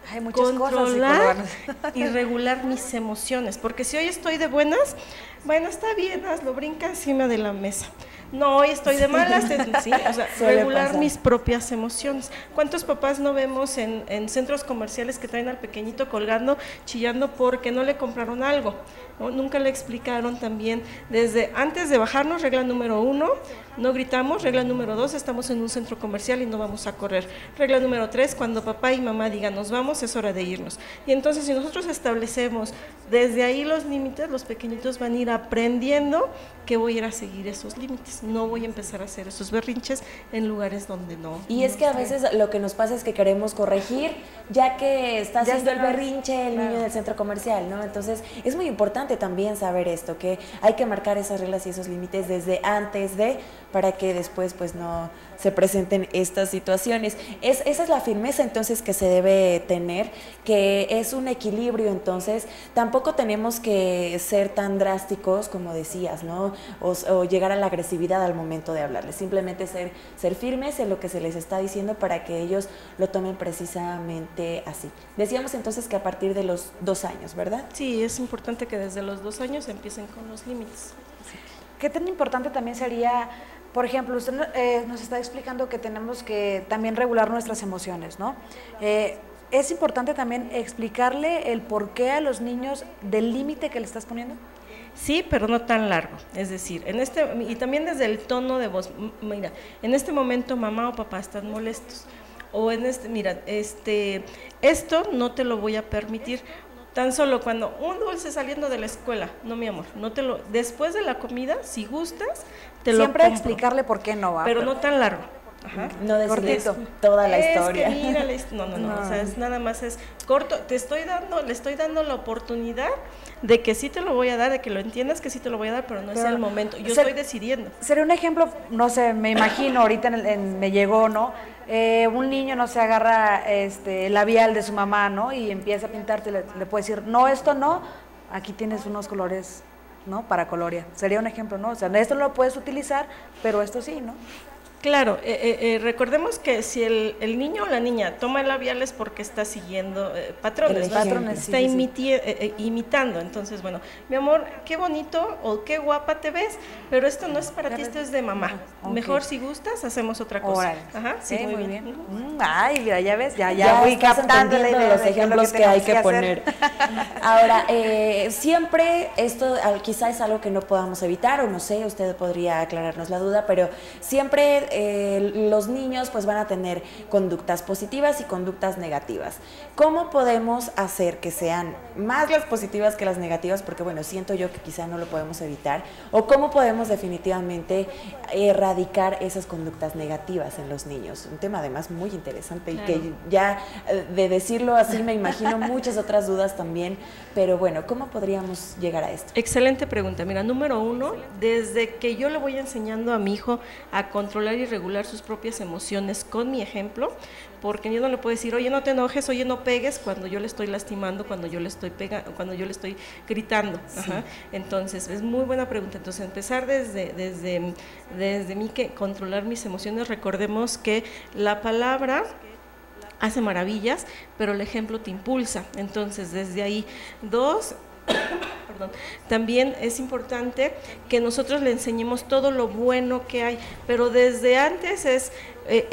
Hay muchas controlar cosas y regular mis emociones, porque si hoy estoy de buenas, bueno, está bien, hazlo, brinca encima de la mesa. No, hoy estoy de malas, sí, o sea, regular pasar. mis propias emociones. ¿Cuántos papás no vemos en, en centros comerciales que traen al pequeñito colgando, chillando porque no le compraron algo? ¿No? Nunca le explicaron también, desde antes de bajarnos, regla número uno, no gritamos, regla número dos, estamos en un centro comercial y no vamos a correr. Regla número tres, cuando papá y mamá digan nos vamos, es hora de irnos. Y entonces si nosotros establecemos desde ahí los límites, los pequeñitos van a ir aprendiendo que voy a ir a seguir esos límites, no voy a empezar a hacer esos berrinches en lugares donde no. Y es que a veces lo que nos pasa es que queremos corregir, ya que está haciendo el berrinche el niño del centro comercial, ¿no? Entonces es muy importante también saber esto, que hay que marcar esas reglas y esos límites desde antes de, para que después pues no se presenten estas situaciones. Es, esa es la firmeza entonces que se debe tener, que es un equilibrio. Entonces tampoco tenemos que ser tan drásticos como decías, ¿no? O, o llegar a la agresividad al momento de hablarles, simplemente ser, ser firmes en lo que se les está diciendo para que ellos lo tomen precisamente así. Decíamos entonces que a partir de los dos años, ¿verdad? Sí, es importante que desde los dos años empiecen con los límites. ¿Qué tan importante también sería, por ejemplo, usted eh, nos está explicando que tenemos que también regular nuestras emociones, ¿no? Eh, es importante también explicarle el porqué a los niños del límite que le estás poniendo. Sí, pero no tan largo, es decir, en este y también desde el tono de voz. Mira, en este momento mamá o papá están molestos, o en este, mira, este, esto no te lo voy a permitir. Tan solo cuando un dulce saliendo de la escuela, no mi amor, no te lo, después de la comida, si gustas, te lo Siempre compro, explicarle por qué no va. pero, pero no tan largo. Ajá. No decirles toda la es historia. Que mira, no, no, no, no, o sea, es nada más es corto, te estoy dando, le estoy dando la oportunidad de que sí te lo voy a dar, de que lo entiendas que sí te lo voy a dar, pero no pero, es el momento, yo ser, estoy decidiendo. Sería un ejemplo, no sé, me imagino, ahorita en el, en, me llegó, ¿no? Eh, un niño no se agarra este, el labial de su mamá, ¿no? Y empieza a pintarte, le, le puede decir, no, esto no, aquí tienes unos colores, ¿no? Para colorear. Sería un ejemplo, ¿no? O sea, esto no lo puedes utilizar, pero esto sí, ¿no? Claro, eh, eh, recordemos que si el, el niño o la niña toma labiales porque está siguiendo eh, patrones, patrones, está sí, imiti sí. Eh, eh, imitando, entonces bueno, mi amor, qué bonito o qué guapa te ves, pero esto no es para ti, esto es de mamá, okay. Mejor si gustas hacemos otra cosa. Órale. Ajá, sí, sí, muy, muy bien. bien. Uh-huh. Ay, mira, ya ves, ya, ya, ya voy captando los ejemplos que, que hay que, que poner. Ahora, eh, siempre esto quizá es algo que no podamos evitar, o no sé, usted podría aclararnos la duda, pero siempre Eh, los niños pues van a tener conductas positivas y conductas negativas. ¿Cómo podemos hacer que sean más las positivas que las negativas? Porque bueno, siento yo que quizá no lo podemos evitar. ¿O cómo podemos definitivamente erradicar esas conductas negativas en los niños? Un tema además muy interesante, claro. Y que ya de decirlo así me imagino muchas otras dudas también, pero bueno, ¿cómo podríamos llegar a esto? Excelente pregunta. Mira, número uno, desde que yo le voy enseñando a mi hijo a controlar y regular sus propias emociones con mi ejemplo, porque yo no le puedo decir, oye, no te enojes, oye, no pegues, cuando yo le estoy lastimando, cuando yo le estoy pegando, cuando yo le estoy gritando. Sí. Ajá. Entonces, es muy buena pregunta. Entonces, empezar desde, desde, desde mí, que controlar mis emociones. Recordemos que la palabra hace maravillas, pero el ejemplo te impulsa. Entonces, desde ahí, dos... Perdón. También es importante que nosotros le enseñemos todo lo bueno que hay, pero desde antes es eh,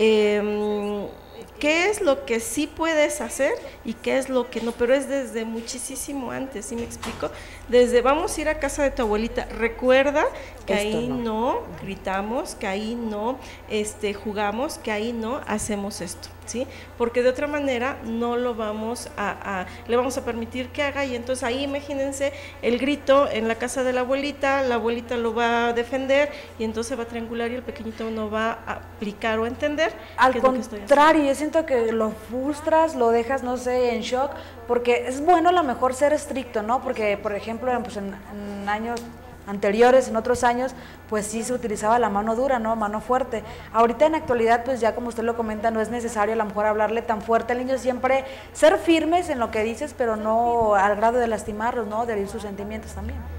eh, qué es lo que sí puedes hacer y qué es lo que no, pero es desde muchísimo antes, ¿sí me explico? Desde vamos a ir a casa de tu abuelita, recuerda que Esto ahí no. no gritamos, que ahí no este, jugamos, que ahí no hacemos esto, ¿sí? Porque de otra manera no lo vamos a, a, le vamos a permitir que haga, y entonces ahí imagínense el grito en la casa de la abuelita, la abuelita lo va a defender y entonces va a triangular y el pequeñito no va a aplicar o a entender. Al contrario, yo siento que lo frustras, lo dejas, no sé, en shock, porque es bueno a lo mejor ser estricto, ¿no? Porque, por ejemplo, pues en, en años anteriores, en otros años, pues sí se utilizaba la mano dura, ¿no? Mano fuerte. Ahorita en la actualidad, pues ya como usted lo comenta, no es necesario a lo mejor hablarle tan fuerte al niño, siempre ser firmes en lo que dices, pero no al grado de lastimarlos, ¿no? De herir sus sentimientos también.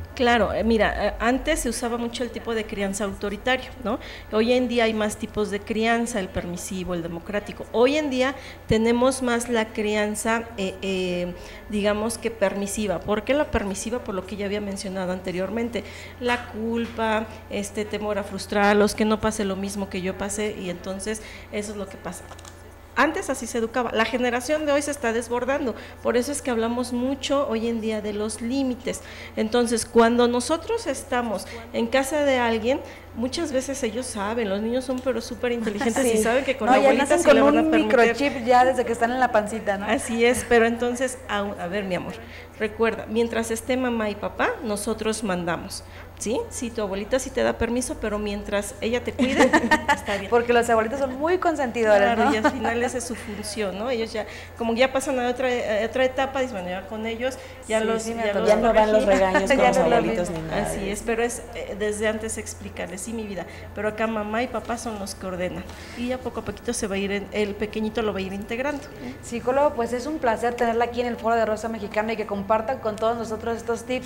Claro, eh, mira, eh, antes se usaba mucho el tipo de crianza autoritario, ¿no? Hoy en día hay más tipos de crianza, el permisivo, el democrático. Hoy en día tenemos más la crianza, eh, eh, digamos que permisiva. ¿Por qué la permisiva? Por lo que ya había mencionado anteriormente, la culpa, este temor a frustrarlos, que no pase lo mismo que yo pasé, y entonces eso es lo que pasa. Antes así se educaba, la generación de hoy se está desbordando, por eso es que hablamos mucho hoy en día de los límites. Entonces, cuando nosotros estamos en casa de alguien, muchas veces ellos saben, los niños son pero súper inteligentes sí. y saben que con no, la abuelita ya nacen se con le van a un permitir. microchip ya desde que están en la pancita, ¿no? Así es, pero entonces, a, a ver mi amor, recuerda, mientras esté mamá y papá, nosotros mandamos. ¿Sí? Sí, tu abuelita sí te da permiso, pero mientras ella te cuide, está bien. Porque los abuelitos son muy consentidores, claro, ¿no? y al final esa es su función, ¿no? Ellos ya, como ya pasan a otra, a otra etapa, dicen, bueno, ya con ellos, ya sí, los... Sí, ya, los ya no van los regaños con ya los no abuelitos ni nada. Así es, pero es eh, desde antes explicarles, sí, mi vida, pero acá mamá y papá son los que ordenan, y ya poco a poquito se va a ir, en, el pequeñito lo va a ir integrando. ¿eh? Psicólogo, pues es un placer tenerla aquí en el Foro de Rosa Mexicana y que compartan con todos nosotros estos tips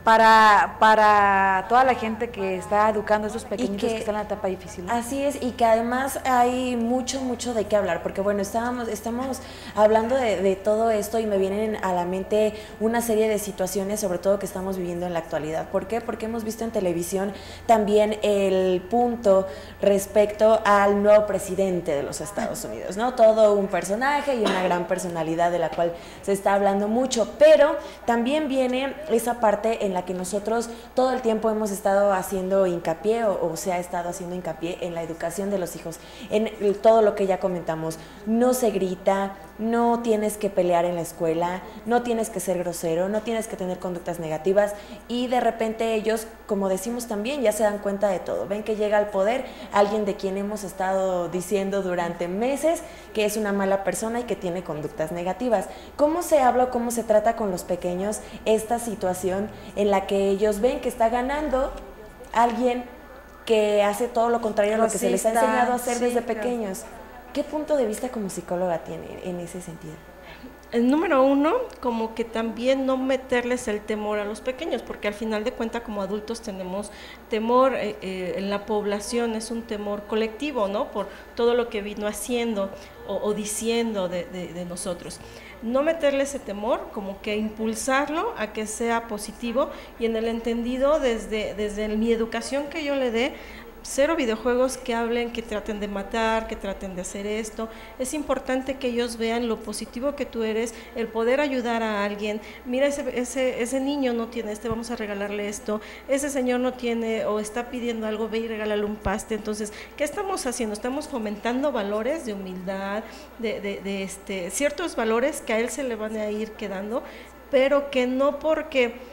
para, para toda la gente que está educando a esos pequeñitos que, que están en la etapa difícil, ¿no? Así es, y que además hay mucho, mucho de qué hablar, porque bueno, estábamos, estamos hablando de, de todo esto y me vienen a la mente una serie de situaciones, sobre todo que estamos viviendo en la actualidad. ¿Por qué? Porque hemos visto en televisión también el punto respecto al nuevo presidente de los Estados Unidos, ¿no? Todo un personaje y una gran personalidad de la cual se está hablando mucho, pero también viene esa parte en la que nosotros todo el tiempo hemos estado haciendo haciendo hincapié o, o se ha estado haciendo hincapié en la educación de los hijos, en el, todo lo que ya comentamos. No se grita, no tienes que pelear en la escuela, no tienes que ser grosero, no tienes que tener conductas negativas, y de repente ellos, como decimos también, ya se dan cuenta de todo. Ven que llega al poder alguien de quien hemos estado diciendo durante meses que es una mala persona y que tiene conductas negativas. ¿Cómo se habla o cómo se trata con los pequeños esta situación en la que ellos ven que está ganando alguien que hace todo lo contrario a lo que se les ha enseñado a hacer sí, desde pequeños? Claro. ¿Qué punto de vista como psicóloga tiene en ese sentido? El número uno, como que también no meterles el temor a los pequeños, porque al final de cuentas como adultos tenemos temor, eh, eh, en la población es un temor colectivo, ¿no? Por todo lo que vino haciendo o, o diciendo de, de, de nosotros. No meterle ese temor, como que impulsarlo a que sea positivo, y en el entendido desde, desde mi educación que yo le dé, cero videojuegos que hablen, que traten de matar, que traten de hacer esto. Es importante que ellos vean lo positivo que tú eres, el poder ayudar a alguien. Mira, ese, ese, ese niño no tiene este, vamos a regalarle esto. Ese señor no tiene o está pidiendo algo, ve y regálale un paste. Entonces, ¿qué estamos haciendo? Estamos fomentando valores de humildad, de, de, de este, ciertos valores que a él se le van a ir quedando, pero que no porque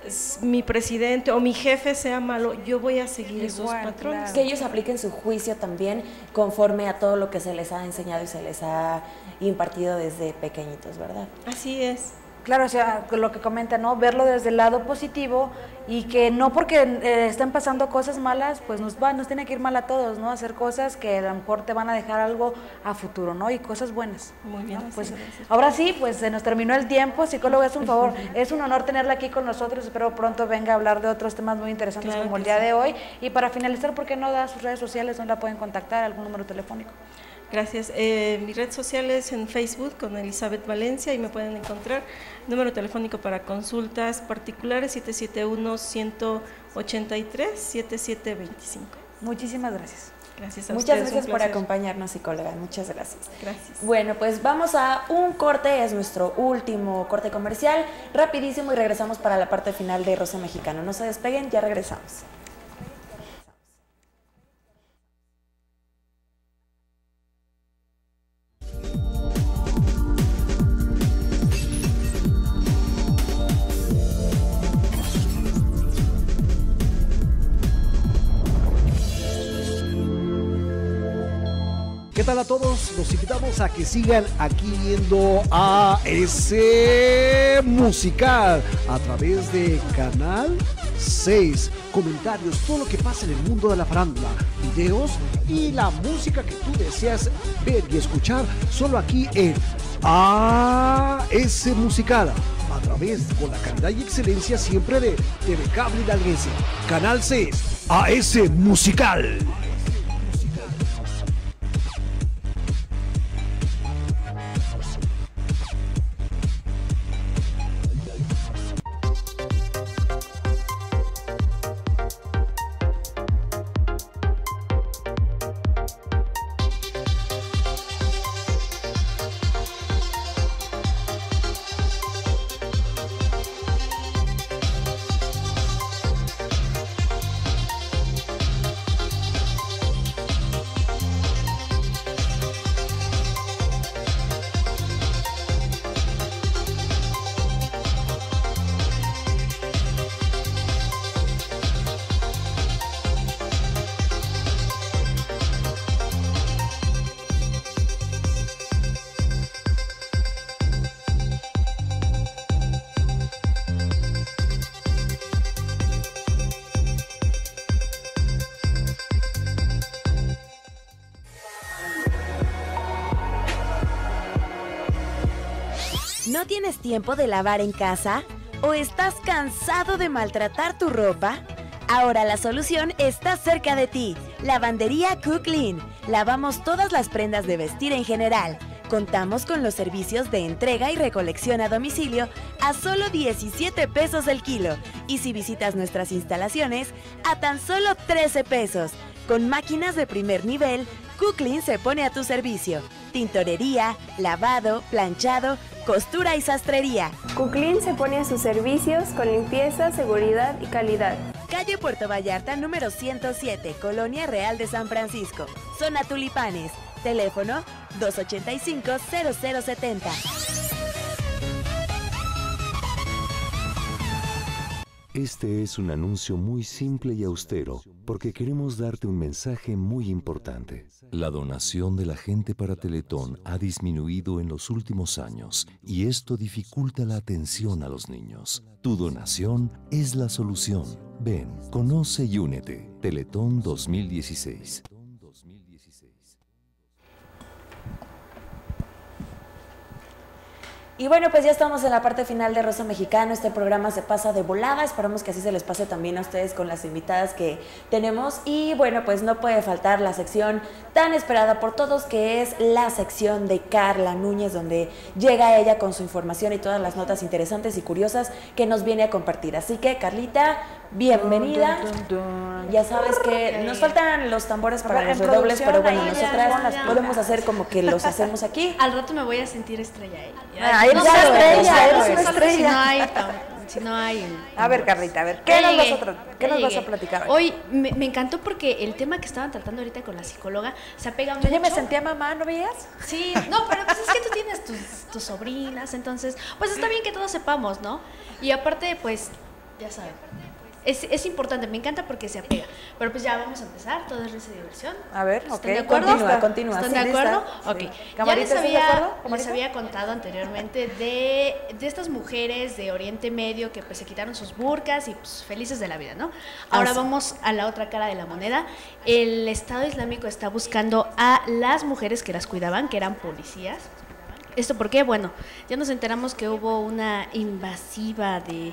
mi presidente o mi jefe sea malo, yo voy a seguir Igual, esos patrones. Claro. Que ellos apliquen su juicio también conforme a todo lo que se les ha enseñado y se les ha impartido desde pequeñitos, ¿verdad? Así es. Claro, o sea, lo que comenta, ¿no? Verlo desde el lado positivo y que no porque eh, estén pasando cosas malas, pues nos va, nos tiene que ir mal a todos, ¿no? Hacer cosas que a lo mejor te van a dejar algo a futuro, ¿no? Y cosas buenas. Muy bien. ¿no? Pues ahora sí, pues se nos terminó el tiempo. Psicóloga, es un favor, es un honor tenerla aquí con nosotros. Espero pronto venga a hablar de otros temas muy interesantes claro como el día sí. de hoy. Y para finalizar, ¿por qué no da sus redes sociales donde la pueden contactar, algún número telefónico? Gracias. Eh, mi red social es en Facebook con Elizabeth Valencia y me pueden encontrar. Número telefónico para consultas particulares siete siete uno, uno ocho tres, siete siete dos cinco. Muchísimas gracias. Gracias a Muchas ustedes, gracias por acompañarnos, psicóloga. Muchas gracias. Gracias. Bueno, pues vamos a un corte, es nuestro último corte comercial, rapidísimo, y regresamos para la parte final de Rosa Mexicano. No se despeguen, ya regresamos. ¿Qué tal a todos? Los invitamos a que sigan aquí viendo A S Musical a través de Canal seis. Comentarios, todo lo que pasa en el mundo de la farándula, videos y la música que tú deseas ver y escuchar solo aquí en A S Musical a través través con la calidad y excelencia siempre de T V Cable Hidalguense. Canal seis, A S Musical. ¿No tienes tiempo de lavar en casa? ¿O estás cansado de maltratar tu ropa? Ahora la solución está cerca de ti. Lavandería Cooklin. Lavamos todas las prendas de vestir en general. Contamos con los servicios de entrega y recolección a domicilio a solo diecisiete pesos el kilo. Y si visitas nuestras instalaciones, a tan solo trece pesos. Con máquinas de primer nivel, Cooklin se pone a tu servicio. Tintorería, lavado, planchado, costura y sastrería. Cooklin se pone a sus servicios con limpieza, seguridad y calidad. Calle Puerto Vallarta, número ciento siete, Colonia Real de San Francisco. Zona Tulipanes. Teléfono dos ochenta y cinco, cero cero setenta. Este es un anuncio muy simple y austero porque queremos darte un mensaje muy importante. La donación de la gente para Teletón ha disminuido en los últimos años y esto dificulta la atención a los niños. Tu donación es la solución. Ven, conoce y únete. Teletón dos mil dieciséis. Y bueno, pues ya estamos en la parte final de Rosa Mexicano. Este programa se pasa de volada. Esperamos que así se les pase también a ustedes con las invitadas que tenemos. Y bueno, pues no puede faltar la sección tan esperada por todos, que es la sección de Carla Núñez, donde llega ella con su información y todas las notas interesantes y curiosas que nos viene a compartir. Así que, Carlita, bienvenida. Dun, dun, dun. Ya sabes que nos faltan los tambores para los redobles, pero bueno, nosotras ya, podemos hacer como que los hacemos aquí. Al rato me voy a sentir estrella. ¿eh? Ah, eres una estrella, eres una estrella. Si no hay, si no hay. A ver, Carlita, a ver, ¿qué nos vas a, qué nos vas a platicar hoy? Hoy me, me encantó porque el tema que estaban tratando ahorita con la psicóloga se apega mucho. Yo ya me sentía mamá, ¿no veías? Sí, no, pero pues es que tú tienes tus, tus sobrinas, entonces, pues está bien que todos sepamos, ¿no? Y aparte, pues, ya saben. Es, es importante, me encanta porque se apega. Pero pues ya vamos a empezar, todo es risa y diversión. A ver, ¿Están ok. de acuerdo? Continúa, continúa. ¿Están sí, de acuerdo? Sí. Ok. Ya les había, les había contado anteriormente de, de estas mujeres de Oriente Medio que pues se quitaron sus burkas y pues felices de la vida, ¿no? Ahora ah, sí. Vamos a la otra cara de la moneda. El Estado Islámico está buscando a las mujeres que las cuidaban, que eran policías. ¿Esto por qué? Bueno, ya nos enteramos que hubo una invasiva de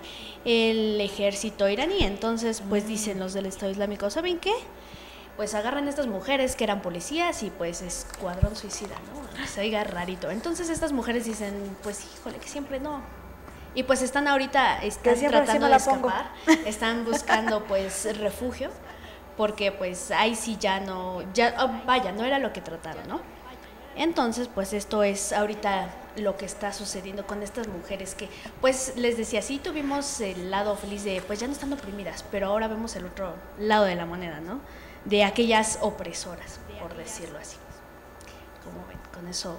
el ejército iraní, entonces pues dicen los del Estado Islámico, ¿saben qué? Pues agarran a estas mujeres que eran policías y pues escuadrón suicida, ¿no? Se oiga rarito. Entonces estas mujeres dicen, pues híjole, que siempre no. Y pues están ahorita, están tratando de escapar, están buscando pues refugio, porque pues ahí sí ya no, ya, oh, vaya, no era lo que trataron, ¿no? Entonces, pues esto es ahorita lo que está sucediendo con estas mujeres que, pues les decía, sí tuvimos el lado feliz de, pues ya no están oprimidas, pero ahora vemos el otro lado de la moneda, ¿no? De aquellas opresoras, por decirlo así. Como ven, con eso...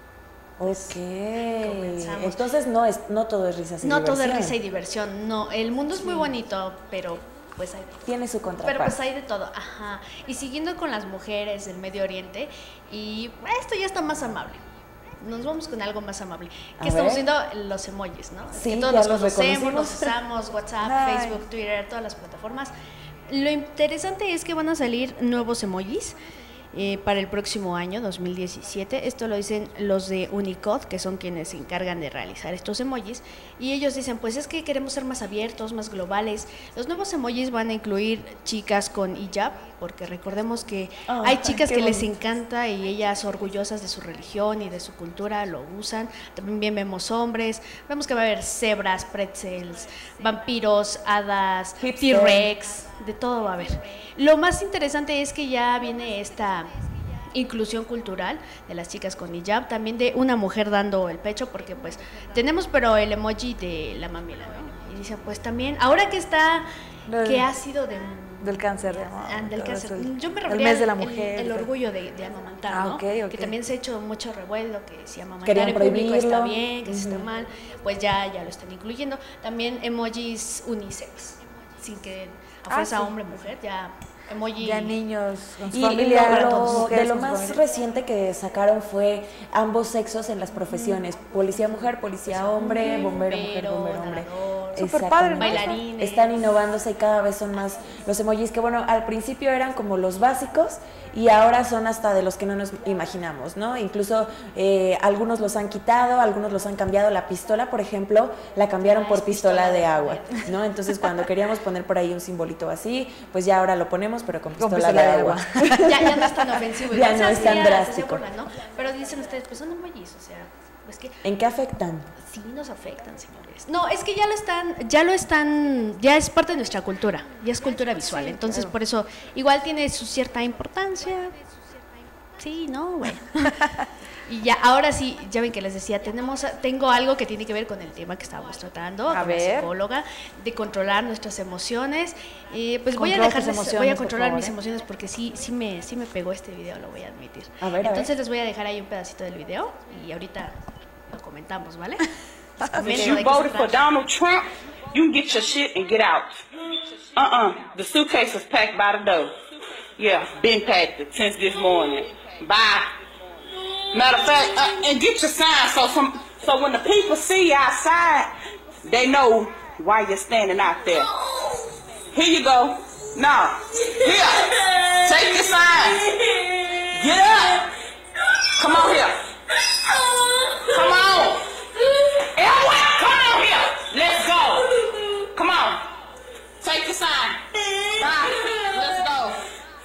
Pues, ok, comenzamos. Entonces no, es, no todo es risa y no diversión. No todo es risa y diversión, no, el mundo es muy bonito, pero... pues hay, tiene su contraparte. Pero pues hay de todo, ajá. Y siguiendo con las mujeres del Medio Oriente, y esto ya está más amable. Nos vamos con algo más amable. Que estamos viendo los emojis, ¿no? Sí, que todos los conocemos, los usamos, WhatsApp, Ay. Facebook, Twitter, todas las plataformas. Lo interesante es que van a salir nuevos emojis. eh, para el próximo año, dos mil diecisiete. Esto lo dicen los de Unicode, que son quienes se encargan de realizar estos emojis. Y ellos dicen, pues es que queremos ser más abiertos, más globales. Los nuevos emojis van a incluir chicas con hijab, porque recordemos que Oh, hay chicas que bonito. les encanta y ellas orgullosas de su religión y de su cultura lo usan. También vemos hombres, vemos que va a haber cebras, pretzels, vampiros, hadas, Hipster. T-Rex, de todo va a haber. Lo más interesante es que ya viene esta inclusión cultural de las chicas con hijab, también de una mujer dando el pecho, porque pues tenemos pero el emoji de la mamila, ¿no? Y dice, pues también, ahora que está, Del- que ha sido de... Del cáncer, de Ah, del todo cáncer. eso, el- Yo me el refería mes de la al- el- mujer. el, orgullo de, de amamantar, Ah, ¿no? ok, ok. Que también se ha hecho mucho revuelo, que si amamantar Querían en público prohibirlo. está bien, que si está Ujú. mal, pues ya, ya lo están incluyendo. También emojis unisex, sin que a Ah, fuerza sí. hombre, mujer, ya emoji... Ya niños con su Y familia, lo- todos, lo- mujeres de lo con su más familia. reciente que sacaron fue ambos sexos en las profesiones, policía mujer, policía hombre, bombero mujer, bombero, bombero hombre. nadador, Súper padre, ¿no? Exactamente. Bailarines. Están innovándose y cada vez son más los emojis que, bueno, al principio eran como los básicos y ahora son hasta de los que no nos imaginamos, ¿no? Incluso eh, algunos los han quitado, algunos los han cambiado. La pistola, por ejemplo, la cambiaron Ah, por es pistola pistola de de agua, agua. ¿no? Entonces cuando queríamos poner por ahí un simbolito así, pues ya ahora lo ponemos, pero con Con pistola, pistola de de agua. ya, ya no es tan ofensivo. Ya igual no se es tan hacía- se hacía drástico. burla, ¿no? Pero dicen ustedes, pues son emojis, o sea, es que ¿En qué afectan? sí nos afectan, señores. No, es que ya lo están, ya lo están, ya es parte de nuestra cultura, ya es cultura visual, entonces por eso igual tiene su cierta importancia. Sí, no, bueno. Y ya, ahora sí, ya ven que les decía, tenemos, tengo algo que tiene que ver con el tema que estábamos tratando, A con ver. la psicóloga, de controlar nuestras emociones. Eh, pues voy a Controla tus dejarles, voy emociones, a por controlar favor, mis ¿eh? emociones porque sí, sí me, sí me pegó este video, lo voy a admitir. A ver, a Entonces ver. les voy a dejar ahí un pedacito del video y ahorita lo comentamos, ¿vale? Les comento If de you qué se voted for trata. Donald Trump, you can get your shit and get out. Uh-uh. The suitcase is packed by the door. Yeah, been packed since this morning. Bye. Matter of fact, uh, and get your sign so some, so when the people see you outside, they know why you're standing out there. Here you go. Now, here, take your sign. Get up. Come on here. Come on. Everyone, come on here. Let's go. Come on. Take your sign. Bye. Let's go.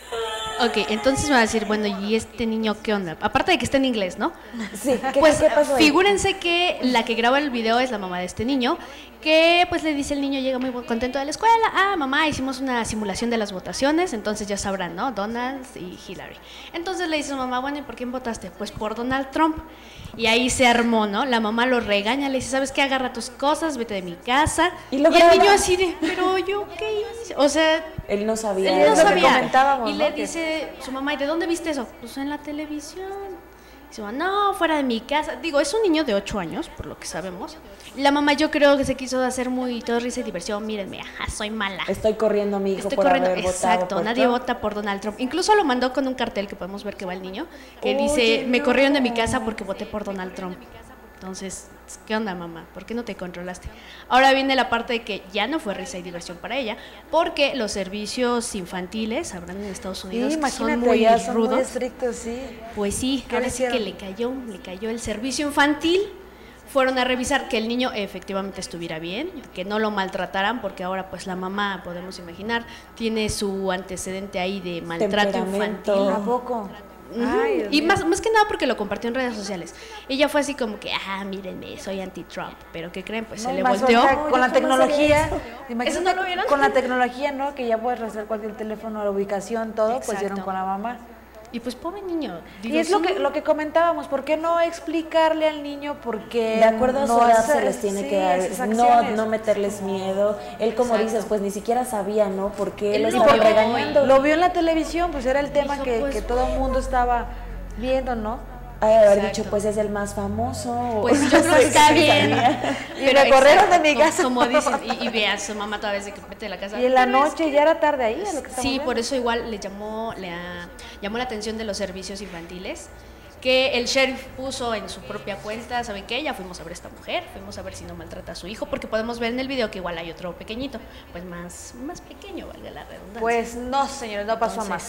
Ok, entonces me va a decir, bueno, ¿y este niño qué onda? Aparte de que está en inglés, ¿no? Sí, ¿qué, Pues qué pasó ahí? figúrense que la que graba el video es la mamá de este niño, que pues le dice el niño, llega muy contento de la escuela, ah, mamá, hicimos una simulación de las votaciones, entonces ya sabrán, ¿no? Donald y Hillary. Entonces le dice a su mamá, bueno, ¿y por quién votaste? Pues por Donald Trump. Y ahí se armó, ¿no? La mamá lo regaña, le dice, ¿sabes qué? Agarra tus cosas, vete de mi casa. Y lo el graba. niño así de, pero yo qué hice, o sea... Él no sabía. Él no Es lo que sabía. comentábamos, Y ¿no? le Que- dice su mamá, ¿y de dónde viste eso? Pues en la televisión. Y su mamá, no, fuera de mi casa. Digo, es un niño de ocho años, por lo que sabemos. La mamá yo creo que se quiso hacer muy todo risa y diversión. Mírenme, ajá, soy mala. Estoy corriendo a mi hijo Estoy por corriendo. haber votado Exacto, por nadie Trump. vota por Donald Trump. Incluso lo mandó con un cartel que podemos ver que va el niño, que Oye, dice, me no. corrieron de mi casa porque voté por Donald Trump. Entonces, ¿qué onda, mamá? ¿Por qué no te controlaste? Ahora viene la parte de que ya no fue risa y diversión para ella, porque los servicios infantiles, sabrán en Estados Sí, Unidos, que imagínate, son muy ya son muy rudos. estrictos, sí. Pues sí, ¿Qué ahora le sí que hicieron? le cayó, le cayó el servicio infantil. Fueron a revisar que el niño efectivamente estuviera bien, que no lo maltrataran, porque ahora pues la mamá, podemos imaginar, tiene su antecedente ahí de maltrato Temperamento. infantil. ¿A poco? Ujú. Ay, Dios Y mío. más, más que nada porque lo compartió en redes sociales. Ella fue así como que, ah, mírenme, soy anti-Trump. Pero ¿qué creen? Pues No, se le más volteó. ahorita con la Yo jamás tecnología, haría imagínate, ¿Eso no lo vieron? con la tecnología, ¿no? Que ya puedes rastrear cualquier teléfono, la ubicación, todo, pues Exacto. dieron con la mamá. Y pues pobre niño. Y digo, es lo sí, que lo que comentábamos, ¿por qué no explicarle al niño por qué De acuerdo a su no edad hace- se les tiene sí, que dar, esas no, acciones? no meterles miedo. Él, como Exacto. dices, pues ni siquiera sabía, ¿no? Por qué Él lo lo estaba vio, regañando. Lo vio en la televisión, pues era el tema Dijo, que, pues, que todo el mundo estaba viendo, ¿no? Ha de haber Exacto. dicho, pues es el más famoso. o- Pues no yo creo sé que está qué bien. sabía. Y me corrieron de mi como- casa. Como dicen, y, y ve a su mamá toda vez de que vete de la casa. Y en la Pero es noche ya era tarde ahí, a lo que estamos Sí, viendo. por eso igual le llamó, le ah, llamó la atención de los servicios infantiles, que el sheriff puso en su propia cuenta, ¿saben qué? Ya fuimos a ver a esta mujer, fuimos a ver si no maltrata a su hijo, porque podemos ver en el video que igual hay otro pequeñito, pues más, más pequeño, valga la redundancia. Pues no, señores, no pasó a Entonces, más.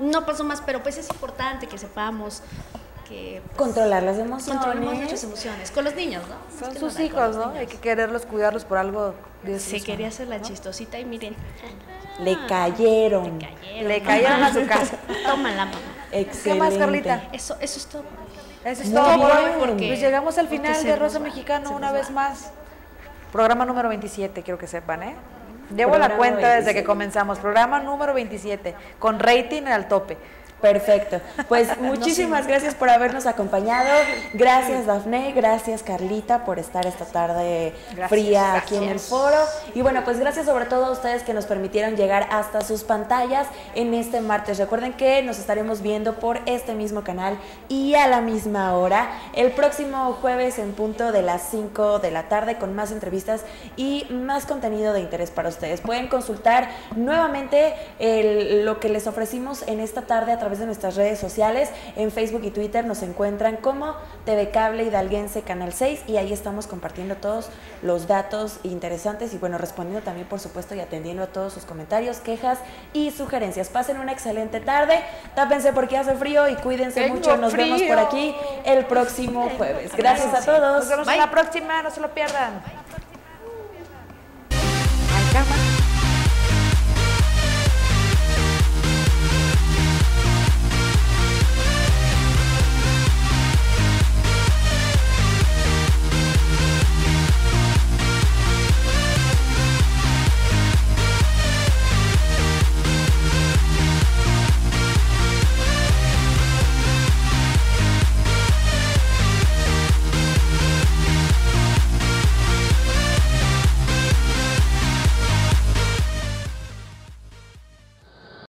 no pasó más, pero pues es importante que sepamos que pues, controlar las emociones. Controlemos nuestras emociones. Con los niños, ¿no? Son Es que sus nada, hijos, ¿no? niños. Hay que quererlos, cuidarlos por algo. Dios Se mismo, quería hacer la ¿no? chistosita y miren. Le cayeron. Le cayeron. Le cayeron a su casa. Tómala, mamá. Excelente. ¿Qué más, Carlita? Eso, eso es todo. Eso es Muy todo por hoy. bien. Porque pues llegamos al porque final se de nos Rosa va, Mexicano se una nos vez va. más. Programa número veintisiete, quiero que sepan, ¿eh? Llevo la Programa cuenta desde veintisiete. que comenzamos. Programa número veintisiete, con rating al tope. Perfecto. Pues muchísimas gracias por habernos acompañado. Gracias, Dafne. Gracias, Carlita, por estar esta tarde Gracias, fría aquí en el gracias. foro. Y bueno, pues gracias sobre todo a ustedes que nos permitieron llegar hasta sus pantallas en este martes. Recuerden que nos estaremos viendo por este mismo canal y a la misma hora el próximo jueves en punto de las cinco de la tarde con más entrevistas y más contenido de interés para ustedes. Pueden consultar nuevamente el- lo que les ofrecimos en esta tarde a través de nuestras redes sociales. En Facebook y Twitter nos encuentran como T V Cable Hidalguense Canal seis y ahí estamos compartiendo todos los datos interesantes y bueno, respondiendo también por supuesto y atendiendo a todos sus comentarios, quejas y sugerencias. Pasen una excelente tarde, tápense porque hace frío y cuídense Tengo mucho. Nos vemos por frío. aquí el próximo jueves. Gracias a todos. Nos vemos Bye. en la próxima, no se lo pierdan.